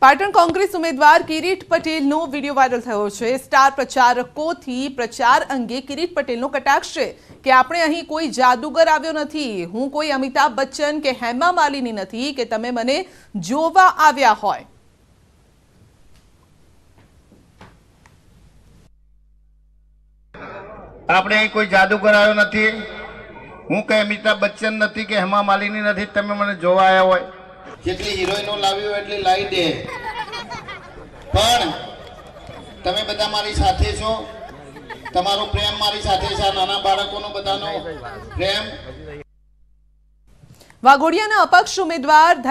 પાટણ કોંગ્રેસ ઉમેદવાર કિરીટ પટેલનો video viral થયો છે। સ્ટાર પ્રચારકોથી પ્રચાર અંગે કિરીટ પટેલનો કટાક્ષ છે કે આપણે અહીં કોઈ જાદુગર આવ્યો નથી, હું કોઈ અમિતાભ બચ્ચન કે હેમા માલિની નથી કે તમે મને જોવા આવ્યા હોય। આપણે અહીં કોઈ જાદુગર આવ્યો નથી, હું કઈ અમિતાભ બચ્ચન નથી કે હેમા માલિની નથી, તમે મને જોવા આવ્યા હોય। જેટલી હિરોઈનો લાવી હોય એટલી લાવી દે, પણ તમે બધા મારી સાથે છો, તમારો પ્રેમ મારી સાથે છે, નાના બાળકોનો બધાનો પ્રેમ। વાઘોડિયાના અપક્ષ ઉમેદવાર